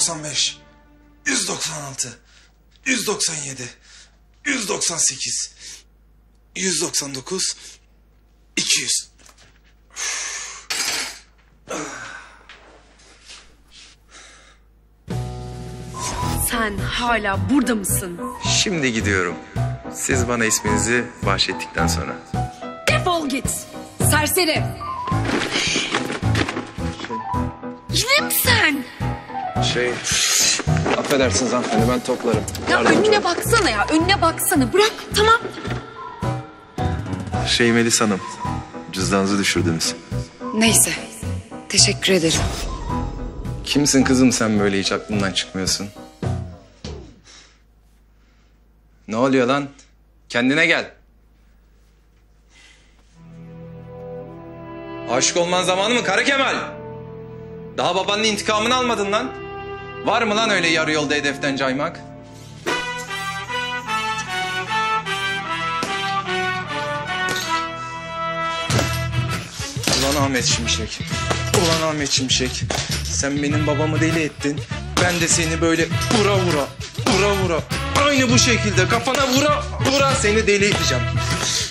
195, 196, 197, 198, 199, 200. Sen hala burada mısın? Şimdi gidiyorum. Siz bana isminizi bahşettikten sonra. Defol git. Serseri. Yine mi sen? Affedersiniz hanımefendi, ben toplarım. Ya önüne baksana ya. Önüne baksana. Bırak. Tamam. Melis Hanım, cüzdanınızı düşürdünüz. Neyse. Teşekkür ederim. Kimsin kızım sen, böyle hiç aklımdan çıkmıyorsun? Ne oluyor lan? Kendine gel. Aşık olman zamanı mı Kara Kemal? Daha babanın intikamını almadın lan. Var mı lan öyle yarı yolda hedeften caymak? Ulan Ahmet Şimşek. Ulan Ahmet Şimşek. Sen benim babamı deli ettin. Ben de seni böyle vura vura aynı bu şekilde kafana vura vura seni deli edeceğim.